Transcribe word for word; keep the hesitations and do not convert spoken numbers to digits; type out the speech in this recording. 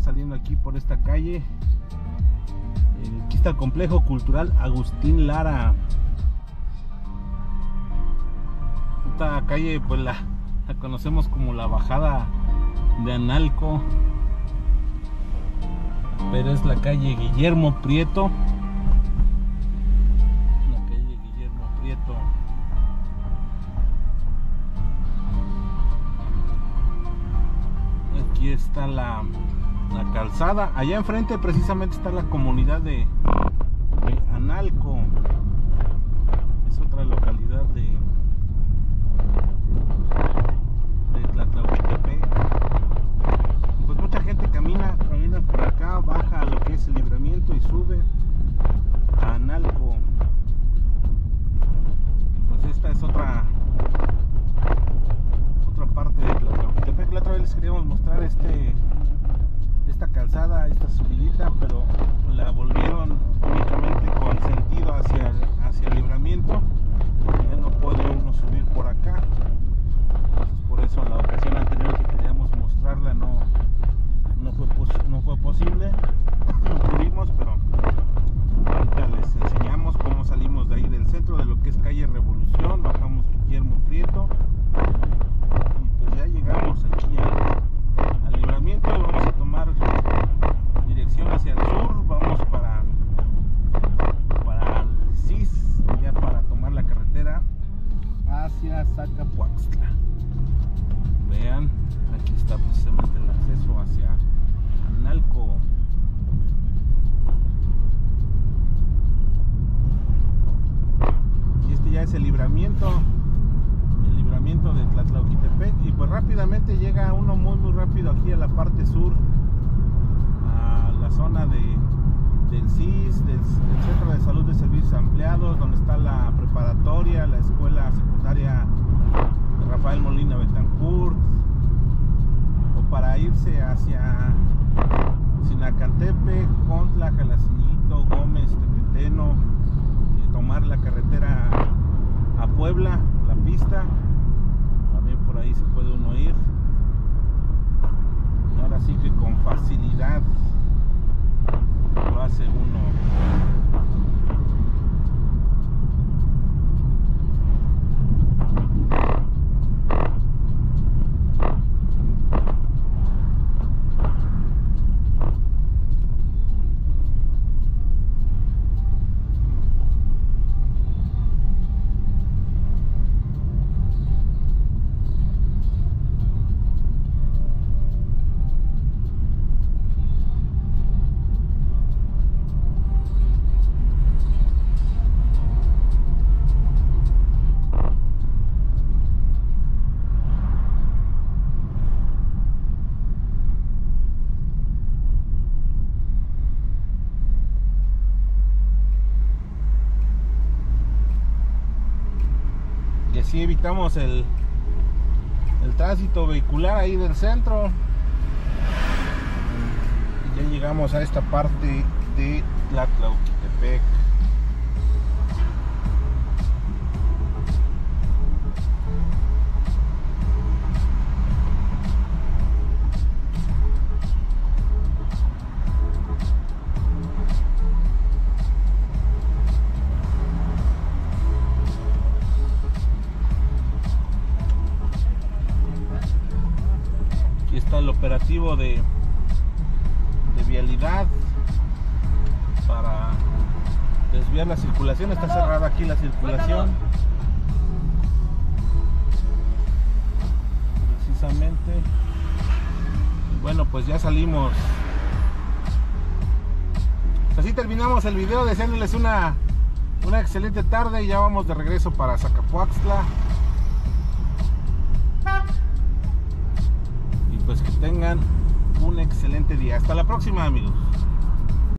vamos saliendo aquí por esta calle. Eh, aquí está el complejo cultural Agustín Lara. Esta calle pues la, la conocemos como la bajada de Analco, pero es la calle Guillermo Prieto. La calle Guillermo Prieto. Aquí está la, la calzada. Allá enfrente precisamente está la comunidad de, de Analco. Es otra localidad de, de Tlatlauquitepec. Pues mucha gente camina, camina por acá, baja a lo que es el Libramiento y sube a Analco. Pues esta es otra otra parte de Tlatlauquitepec. La otra vez les queríamos mostrar este esta calzada, esta subidita, pero la volvieron únicamente con sentido hacia, hacia el Libramiento. Ya no puede uno subir por acá. Entonces por eso en la ocasión anterior que queríamos mostrarla no, no, fue, no fue posible. No pudimos, pero ahorita les enseñamos cómo salimos de ahí del centro de lo que es calle Revolución, bajamos Guillermo Prieto y pues ya llegamos aquí al, al Libramiento. Vamos a tomar dirección hacia el sur, vamos para para el C I S, ya para tomar la carretera hacia Zacapuaxtla. Vean, aquí está precisamente el acceso hacia Analco. Y este ya es el libramiento, el libramiento de Tlatlauquitepec. Y pues rápidamente llega uno muy muy rápido aquí a la parte sur, a la zona de, del C I S, del, del Centro de Salud de Servicios Ampliados, donde está la preparatoria, la escuela secundaria de Rafael Molina Betancourt, o para irse hacia Sinacantepec, Contla, Jalacinito, Gómez, Tepeteno, y tomar la carretera a Puebla, la pista, también por ahí se puede uno ir. Ahora sí que con facilidad lo hace uno. Así evitamos el, el tránsito vehicular ahí del centro. Ya llegamos a esta parte de Tlatlauquitepec. El operativo de, de vialidad para desviar la circulación. Está cerrada aquí la circulación precisamente. Y bueno, pues ya salimos. Así terminamos el video, deseándoles una una excelente tarde. Ya vamos de regreso para Zacapuaxtla. Pues que tengan un excelente día. Hasta la próxima, amigos.